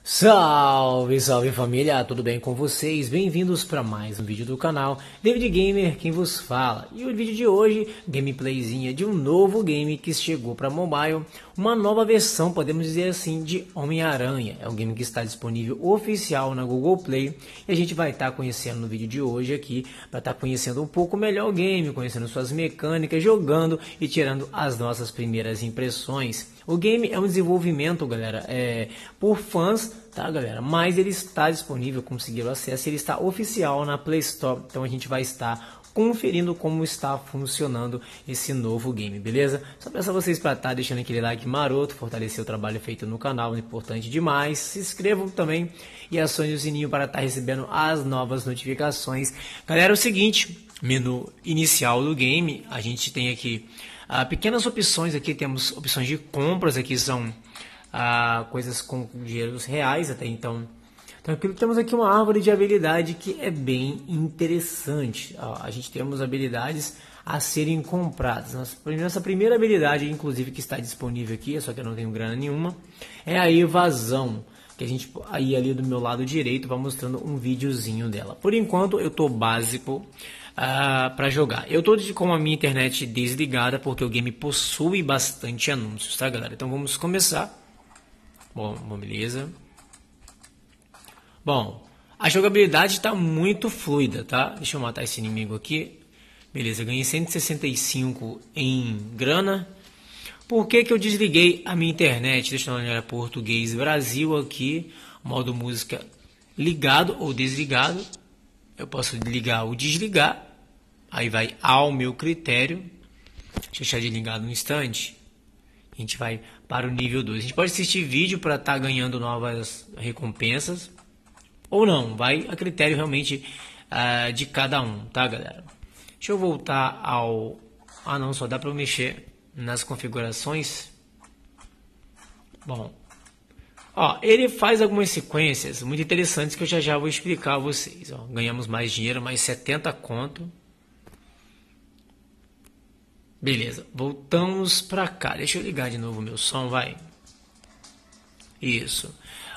Salve, salve família, tudo bem com vocês? Bem-vindos para mais um vídeo do canal David Gamer, quem vos fala. E o vídeo de hoje, gameplayzinha de um novo game que chegou para mobile, uma nova versão, podemos dizer assim, de Homem-Aranha. É um game que está disponível oficial na Google Play e a gente vai estar conhecendo no vídeo de hoje aqui, para estar conhecendo um pouco melhor o game, conhecendo suas mecânicas, jogando e tirando as nossas primeiras impressões. O game é um desenvolvimento, galera, por fãs, tá, galera? Mas ele está disponível, conseguiram acesso, ele está oficial na Play Store. Então a gente vai estar conferindo como está funcionando esse novo game, beleza? Só peço a vocês para estar deixando aquele like maroto, fortalecer o trabalho feito no canal, é importante demais. Se inscrevam também e acione o sininho para estar recebendo as novas notificações. Galera, é o seguinte, menu inicial do game, a gente tem aqui pequenas opções. Aqui temos opções de compras, aqui são coisas com dinheiros reais até então. Tranquilo, temos aqui uma árvore de habilidade que é bem interessante. A gente temos habilidades a serem compradas. Nossa primeira habilidade, inclusive, que está disponível aqui, só que eu não tenho grana nenhuma, é a evasão, que a gente aí ali do meu lado direito vai mostrando um videozinho dela. Por enquanto eu tô básico para jogar. Eu tô com a minha internet desligada porque o game possui bastante anúncios, tá, galera? Então vamos começar. Bom, beleza. Bom, a jogabilidade está muito fluida, tá? Deixa eu matar esse inimigo aqui. Beleza, ganhei 165 em grana. Por que eu desliguei a minha internet? Deixa eu olhar português Brasil aqui. Modo música ligado ou desligado. Eu posso ligar ou desligar. Aí vai ao meu critério. Deixa eu deixar de ligado no instante. A gente vai para o nível 2. A gente pode assistir vídeo para estar ganhando novas recompensas. Ou não, vai a critério realmente de cada um, tá, galera? Deixa eu voltar ao... não, só dá para eu mexer nas configurações. Bom, ele faz algumas sequências muito interessantes que eu já vou explicar a vocês. Ganhamos mais dinheiro, mais 70 conto. Beleza, voltamos para cá. Deixa eu ligar de novo o meu som, vai. Isso.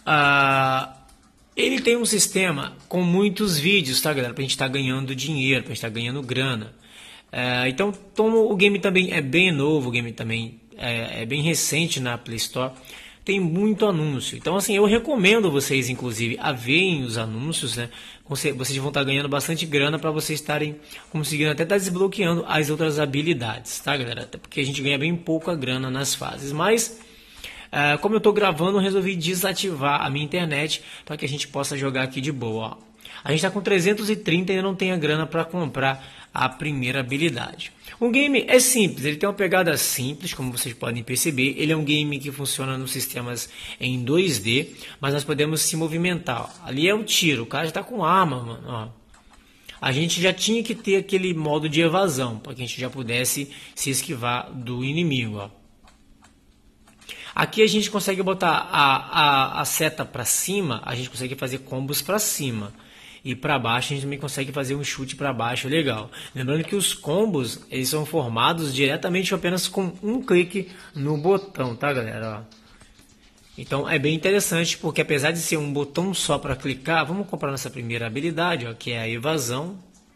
Ele tem um sistema com muitos vídeos, tá, galera? Pra gente estar ganhando dinheiro, pra gente estar ganhando grana. Então, o game também é bem novo, o game também é bem recente na Play Store. Tem muito anúncio. Então, assim, eu recomendo vocês, inclusive, a verem os anúncios, né? Vocês vão estar ganhando bastante grana para vocês estarem conseguindo até estar desbloqueando as outras habilidades, tá, galera? Até porque a gente ganha bem pouca grana nas fases, mas... como eu estou gravando, eu resolvi desativar a minha internet para que a gente possa jogar aqui de boa. A gente está com 330 e ainda não tem a grana para comprar a primeira habilidade. O game é simples, ele tem uma pegada simples, como vocês podem perceber. Ele é um game que funciona nos sistemas em 2D, mas nós podemos se movimentar. Ali é um tiro, o cara já está com arma, mano. A gente já tinha que ter aquele modo de evasão, para que a gente já pudesse se esquivar do inimigo, Aqui a gente consegue botar a seta para cima, a gente consegue fazer combos para cima. E para baixo a gente também consegue fazer um chute para baixo, legal. Lembrando que os combos, eles são formados diretamente apenas com um clique no botão, tá, galera? Então é bem interessante, porque apesar de ser um botão só para clicar, vamos comprar nossa primeira habilidade, que é a evasão.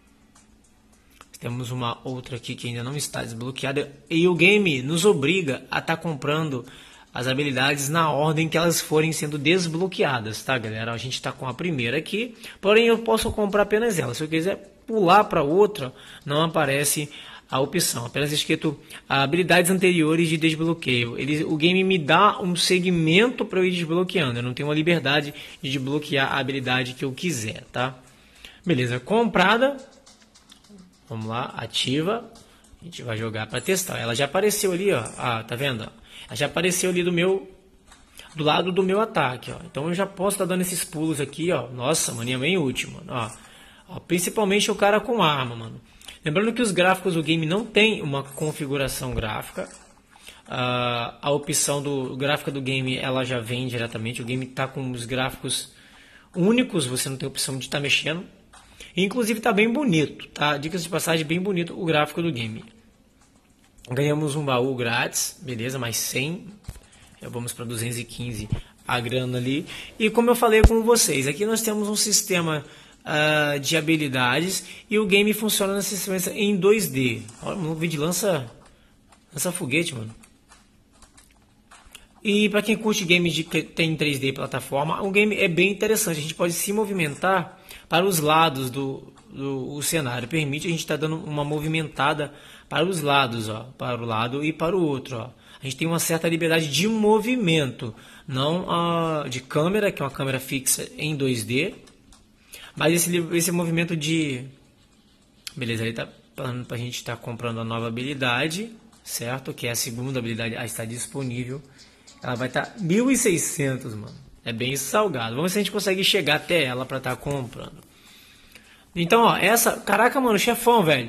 Temos uma outra aqui que ainda não está desbloqueada. E o game nos obriga a estar comprando as habilidades na ordem que elas forem sendo desbloqueadas, tá, galera? A gente está com a primeira aqui, porém eu posso comprar apenas ela. Se eu quiser pular para outra, não aparece a opção, apenas escrito habilidades anteriores de desbloqueio. O game me dá um segmento para eu ir desbloqueando, eu não tenho uma liberdade de desbloquear a habilidade que eu quiser, tá? Beleza, comprada. Vamos lá, ativa. A gente vai jogar para testar. Ela já apareceu ali, tá vendo? Ela já apareceu ali do lado do meu ataque, Então eu já posso estar dando esses pulos aqui, Nossa, mano, é bem útil, mano. Principalmente o cara com arma, mano. Lembrando que os gráficos do game não tem uma configuração gráfica. A opção gráfica do game, ela já vem diretamente. O game está com os gráficos únicos, você não tem opção de estar mexendo. Inclusive está bem bonito, tá? Dicas de passagem, bem bonito o gráfico do game. Ganhamos um baú grátis, beleza, mais 100. Vamos para 215 a grana ali. E como eu falei com vocês, aqui nós temos um sistema de habilidades e o game funciona nessa sequência em 2D. Olha, um vídeo lança foguete, mano. E para quem curte games que tem 3D plataforma, o game é bem interessante. A gente pode se movimentar para os lados do cenário. Permite a gente estar dando uma movimentada para os lados, ó, para o lado e para o outro. Ó. A gente tem uma certa liberdade de movimento, não de câmera, que é uma câmera fixa em 2D. Mas esse movimento de... Beleza, ele está falando para a gente estar comprando a nova habilidade, certo? Que é a segunda habilidade a estar disponível. Ela vai estar 1.600, mano. É bem salgado. Vamos ver se a gente consegue chegar até ela para estar comprando. Então, ó, essa... Caraca, mano, chefão, velho.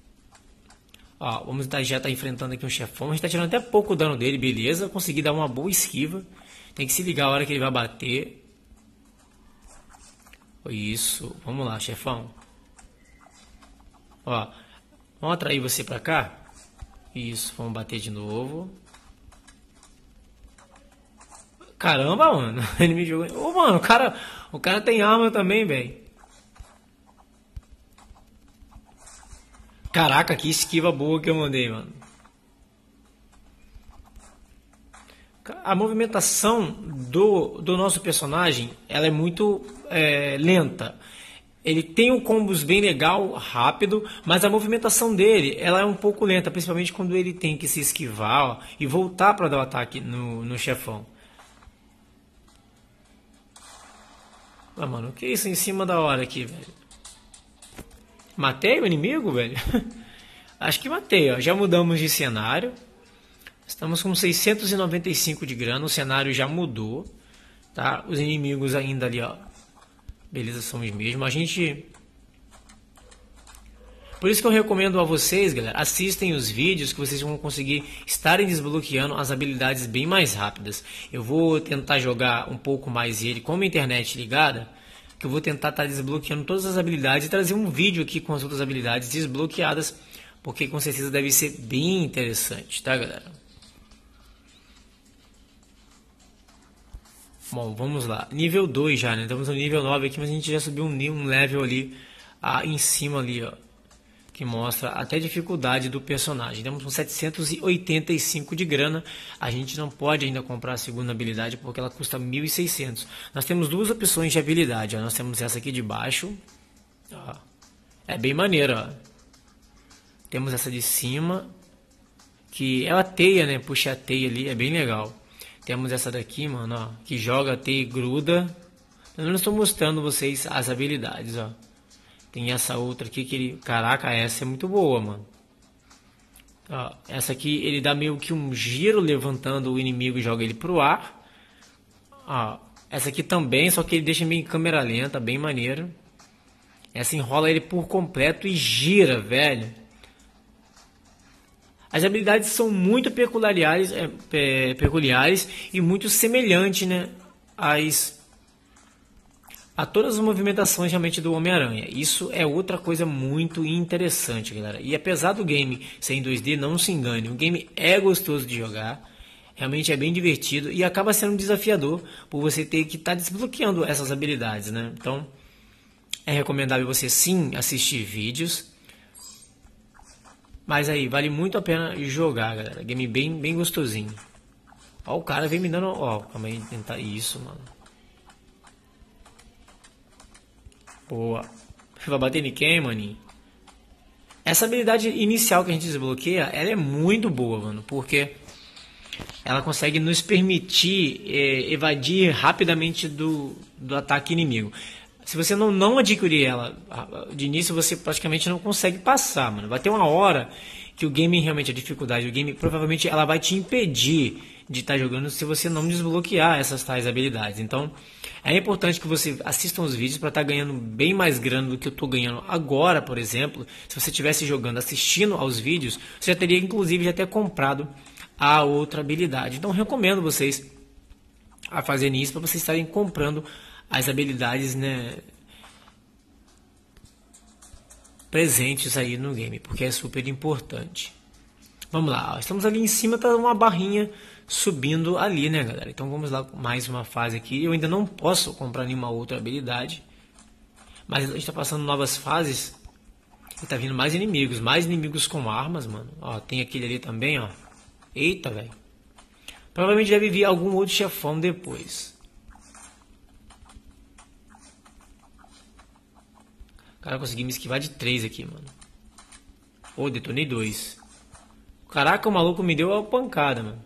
Ó, já tá enfrentando aqui um chefão. A gente tá tirando até pouco dano dele, beleza. Consegui dar uma boa esquiva. Tem que se ligar a hora que ele vai bater. Isso, vamos lá, chefão. Ó, vamos atrair você pra cá. Isso, vamos bater de novo. Caramba, mano, ele me jogou. Ô, mano, o cara tem arma também, velho. Caraca, que esquiva boa que eu mandei, mano. A movimentação do nosso personagem, ela é muito lenta. Ele tem um combos bem legal, rápido, mas a movimentação dele, ela é um pouco lenta, principalmente quando ele tem que se esquivar, ó, e voltar para dar o ataque no chefão. Ah, mano, o que é isso em cima da hora aqui, velho? Matei o inimigo, velho? Acho que matei, ó. Já mudamos de cenário. Estamos com 695 de grana, o cenário já mudou, tá? Os inimigos ainda ali, ó. Beleza, são os mesmos. A gente... Por isso que eu recomendo a vocês, galera, assistem os vídeos que vocês vão conseguir estarem desbloqueando as habilidades bem mais rápidas. Eu vou tentar jogar um pouco mais ele com a internet ligada, que eu vou tentar estar desbloqueando todas as habilidades e trazer um vídeo aqui com as outras habilidades desbloqueadas, porque com certeza deve ser bem interessante, tá, galera? Bom, vamos lá. Nível 2 já, né? Estamos no nível 9 aqui, mas a gente já subiu um level ali em cima ali, ó. Que mostra até a dificuldade do personagem. Estamos com 785 de grana. A gente não pode ainda comprar a segunda habilidade porque ela custa 1.600. Nós temos duas opções de habilidade. Ó. Nós temos essa aqui de baixo. Ó. É bem maneira. Ó. Temos essa de cima. Que é a teia, né? Puxa a teia ali. É bem legal. Temos essa daqui, mano. Ó, que joga a teia e gruda. Eu não estou mostrando vocês as habilidades, ó. Tem essa outra aqui que ele... Caraca, essa é muito boa, mano. Ó, essa aqui ele dá meio que um giro levantando o inimigo e joga ele pro ar. Ó, essa aqui também, só que ele deixa meio em câmera lenta, bem maneiro. Essa enrola ele por completo e gira, velho. As habilidades são muito peculiares e muito semelhantes, né, a todas as movimentações realmente do Homem-Aranha. Isso é outra coisa muito interessante, galera. E apesar do game ser em 2D, não se engane, o game é gostoso de jogar, realmente é bem divertido e acaba sendo desafiador por você ter que estar desbloqueando essas habilidades, né? Então, é recomendável você sim assistir vídeos. Mas aí, vale muito a pena jogar, galera. Game bem gostosinho. Ó, o cara vem me dando... Ó, calma aí, tentar isso, mano. Boa. Vai bater em quem, maninho? Essa habilidade inicial que a gente desbloqueia, ela é muito boa, mano. Porque ela consegue nos permitir evadir rapidamente do ataque inimigo. Se você não adquirir ela de início, você praticamente não consegue passar, mano. Vai ter uma hora que o game realmente, a dificuldade do game, provavelmente ela vai te impedir de estar jogando se você não desbloquear essas tais habilidades. Então, é importante que você assista os vídeos para estar ganhando bem mais grana do que eu estou ganhando agora, por exemplo. Se você estivesse jogando, assistindo aos vídeos, você já teria inclusive já ter comprado a outra habilidade. Então, recomendo vocês a fazerem isso para vocês estarem comprando as habilidades, né, presentes aí no game, porque é super importante. Vamos lá, ó. Estamos ali em cima, tá uma barrinha subindo ali, né, galera? Então vamos lá, mais uma fase aqui. Eu ainda não posso comprar nenhuma outra habilidade, mas a gente tá passando novas fases e tá vindo mais inimigos com armas, mano. Ó, tem aquele ali também, ó. Eita, velho. Provavelmente deve vir algum outro chefão depois. Cara, eu consegui me esquivar de 3 aqui, mano. Oh, detonei 2. Caraca, o maluco me deu uma pancada, mano.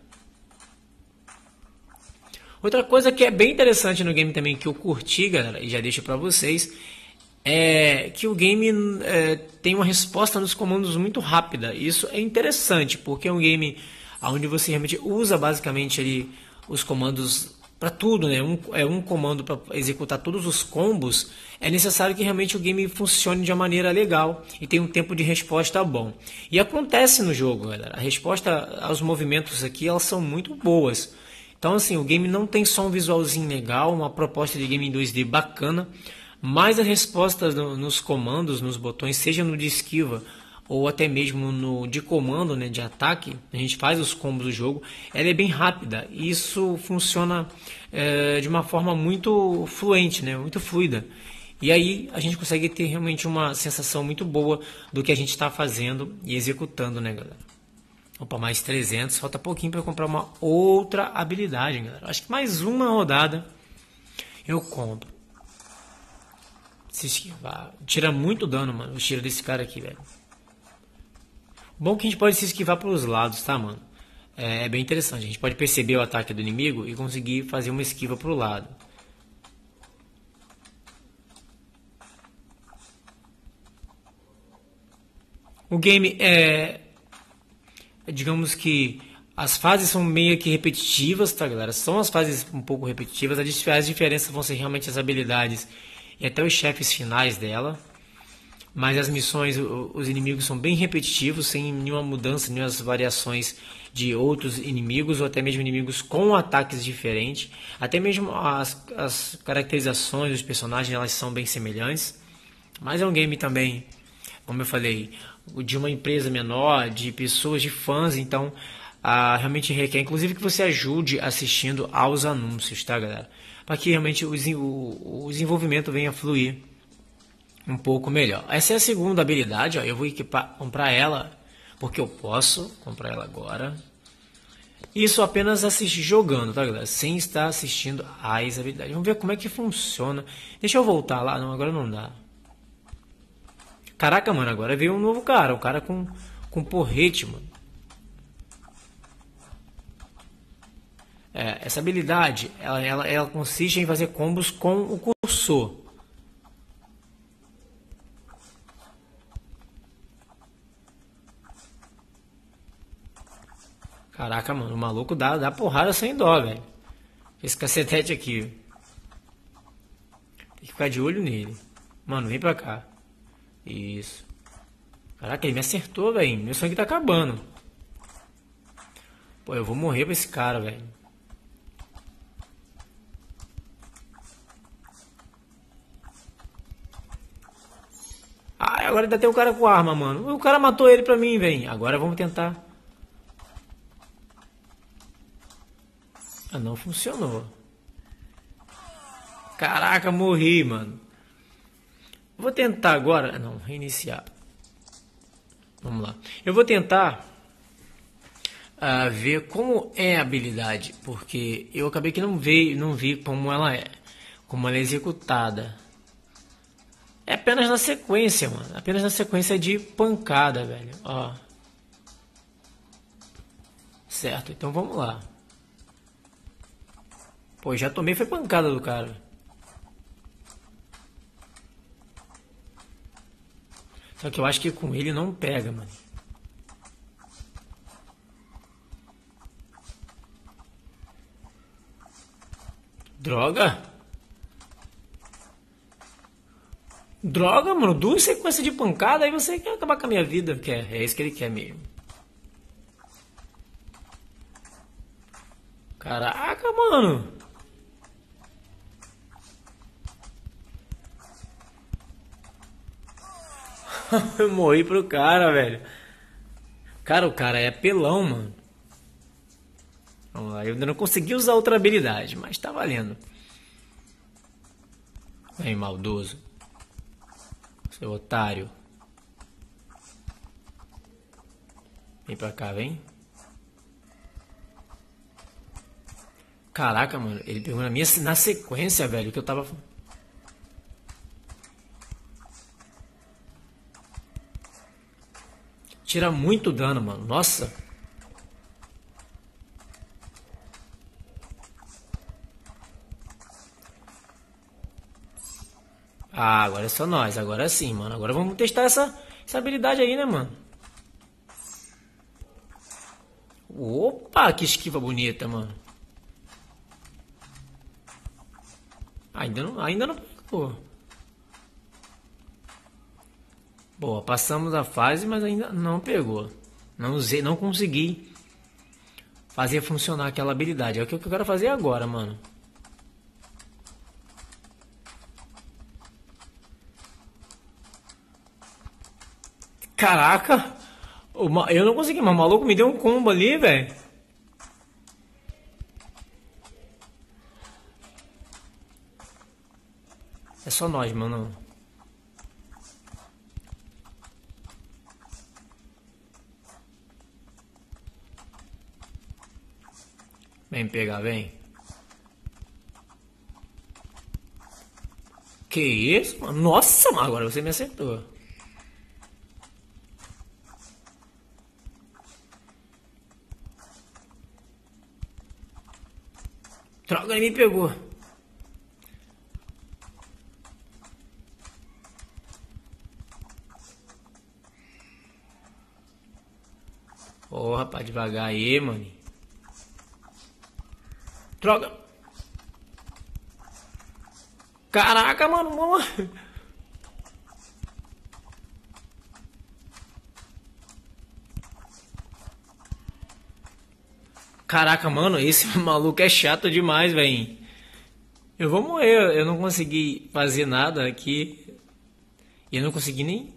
Outra coisa que é bem interessante no game também, que eu curti, galera, e já deixo pra vocês, é que o game tem uma resposta nos comandos muito rápida. Isso é interessante, porque é um game onde você realmente usa basicamente ali os comandos para tudo, né? Um comando para executar todos os combos. É necessário que realmente o game funcione de uma maneira legal e tenha um tempo de resposta bom. E acontece no jogo, galera. A resposta aos movimentos aqui, elas são muito boas. Então, assim, o game não tem só um visualzinho legal, uma proposta de game em 2D bacana, mas as respostas nos comandos, nos botões, seja no de esquiva ou até mesmo no de comando, né, de ataque, a gente faz os combos do jogo, ela é bem rápida. E isso funciona de uma forma muito fluente, né, muito fluida. E aí a gente consegue ter realmente uma sensação muito boa do que a gente está fazendo e executando, né, galera? Opa, mais 300, falta pouquinho para comprar uma outra habilidade, galera. Acho que mais uma rodada eu compro. Se esquivar, tira muito dano, mano, o tiro desse cara aqui, velho. Bom que a gente pode se esquivar pelos lados, tá, mano? É bem interessante, a gente pode perceber o ataque do inimigo e conseguir fazer uma esquiva pro lado. O game digamos que as fases são meio que repetitivas, tá, galera? São as fases um pouco repetitivas. As diferenças vão ser realmente as habilidades e até os chefes finais dela. Mas as missões, os inimigos são bem repetitivos, sem nenhuma mudança, nenhuma variações de outros inimigos, ou até mesmo inimigos com ataques diferentes. Até mesmo as caracterizações dos personagens, elas são bem semelhantes. Mas é um game também, como eu falei, de uma empresa menor, de pessoas, de fãs, então realmente requer, inclusive, que você ajude assistindo aos anúncios, tá, galera? Para que realmente o desenvolvimento venha a fluir um pouco melhor. Essa é a segunda habilidade, ó. Eu vou comprar ela, porque eu posso comprar ela agora. Isso apenas assistir jogando, tá, galera? Sem estar assistindo às habilidades. Vamos ver como é que funciona. Deixa eu voltar lá. Não, agora não dá. Caraca, mano, agora veio um novo cara. Um cara com porrete, mano. Essa habilidade, ela consiste em fazer combos com o cursor. Caraca, mano, o maluco dá porrada sem dó, velho. Esse cacetete aqui. Tem que ficar de olho nele. Mano, vem pra cá. Isso. Caraca, ele me acertou, velho. Meu sangue tá acabando. Pô, eu vou morrer pra esse cara, velho. Ah, agora ainda tem o cara com arma, mano. O cara matou ele pra mim, velho. Agora vamos tentar. Ah, não funcionou. Caraca, morri, mano. Vou tentar agora. Não, reiniciar. Vamos lá. Eu vou tentar ver como é a habilidade. Porque eu acabei que não vi como ela é. Como ela é executada. É apenas na sequência, mano. Apenas na sequência de pancada, velho. Ó. Certo, então vamos lá. Pô, já tomei foi pancada do cara. Só que eu acho que com ele não pega, mano. Droga! Droga, mano. 2 sequências de pancada, aí você quer acabar com a minha vida. É isso que ele quer mesmo. Caraca, mano. Eu morri pro cara, velho. Cara, o cara é apelão, mano. Vamos lá, eu ainda não consegui usar outra habilidade, mas tá valendo. Vem, maldoso. Seu otário. Vem pra cá, vem. Caraca, mano, ele pegou na sequência, velho, que eu tava... Tira muito dano, mano, nossa. Ah, agora é só nós, agora sim, mano. Agora vamos testar essa habilidade aí, né, mano? Opa, que esquiva bonita, mano. Ainda não pegou. Boa, passamos a fase, mas ainda não pegou. Não usei, não consegui fazer funcionar aquela habilidade. É o que eu quero fazer agora, mano. Caraca! Eu não consegui, mas o maluco me deu um combo ali, velho. É só nós, mano. Vem pegar, vem. Que isso, mano? Nossa, mano, agora você me acertou. Droga, ele me pegou. Ô, rapaz, devagar aí, mano. Droga. Caraca, mano. Caraca, mano, esse maluco é chato demais, velho. Eu vou morrer, eu não consegui fazer nada aqui. E eu não consegui nem...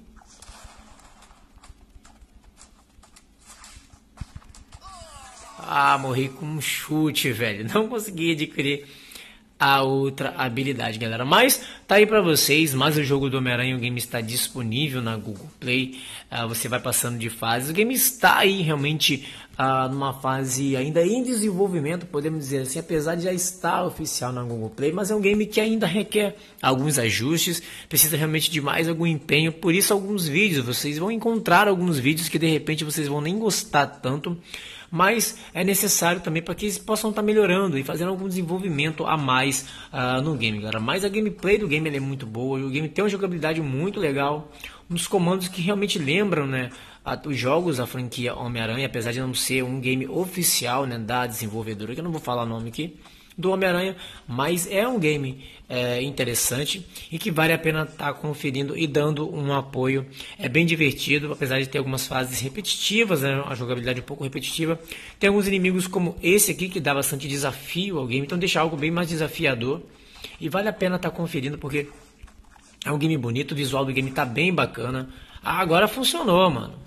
Ah, morri com um chute, velho. Não consegui adquirir a outra habilidade, galera. Mas tá aí pra vocês, mais o jogo do Homem-Aranha, o game está disponível na Google Play. Você vai passando de fases. O game está aí realmente numa fase ainda em desenvolvimento, podemos dizer assim, apesar de já estar oficial na Google Play, mas é um game que ainda requer alguns ajustes, precisa realmente de mais algum empenho, por isso alguns vídeos, vocês vão encontrar alguns vídeos que de repente vocês vão nem gostar tanto, mas é necessário também para que eles possam estar melhorando e fazendo algum desenvolvimento a mais no game, galera. Mas a gameplay do game é muito boa, o game tem uma jogabilidade muito legal, um dos comandos que realmente lembram, né, os jogos da franquia Homem-Aranha, apesar de não ser um game oficial, né, da desenvolvedora, que eu não vou falar o nome aqui, do Homem-Aranha, mas é um game interessante e que vale a pena estar conferindo e dando um apoio. É bem divertido, apesar de ter algumas fases repetitivas, né, a jogabilidade um pouco repetitiva. Tem alguns inimigos como esse aqui que dá bastante desafio ao game, então deixa algo bem mais desafiador e vale a pena estar conferindo porque é um game bonito, o visual do game tá bem bacana. Agora funcionou, mano.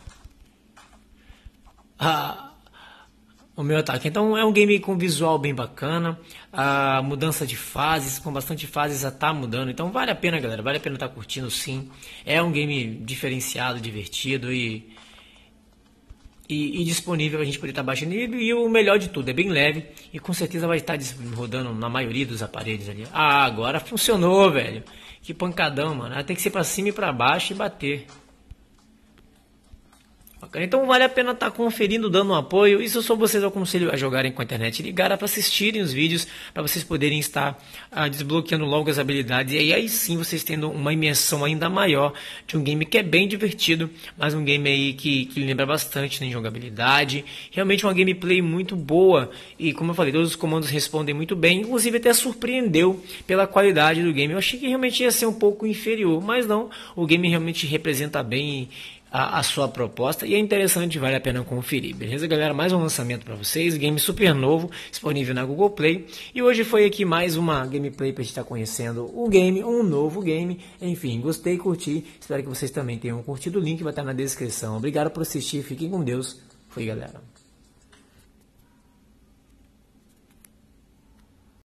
O meu ataque. Então é um game com visual bem bacana, a mudança de fases, com bastante fases já tá mudando, então vale a pena, galera, vale a pena estar curtindo sim. É um game diferenciado, divertido e disponível a gente poder estar baixando, e o melhor de tudo, é bem leve e com certeza vai estar rodando na maioria dos aparelhos ali. Agora funcionou, velho, que pancadão, mano, tem que ser pra cima e pra baixo e bater. Então vale a pena estar conferindo, dando um apoio. Isso eu só vocês aconselho a jogarem com a internet ligada para assistirem os vídeos, para vocês poderem estar desbloqueando logo as habilidades. E aí sim vocês tendo uma imersão ainda maior de um game que é bem divertido, mas um game aí que lembra bastante, né, em jogabilidade. Realmente uma gameplay muito boa e, como eu falei, todos os comandos respondem muito bem. Inclusive até surpreendeu pela qualidade do game. Eu achei que realmente ia ser um pouco inferior, mas não. O game realmente representa bem a sua proposta e é interessante, vale a pena conferir, beleza, galera? Mais um lançamento para vocês, game super novo, disponível na Google Play, e hoje foi aqui mais uma gameplay para a gente estar conhecendo o game, um novo game. Enfim, gostei, curti, espero que vocês também tenham curtido. O link vai estar na descrição. Obrigado por assistir, fiquem com Deus, fui, galera.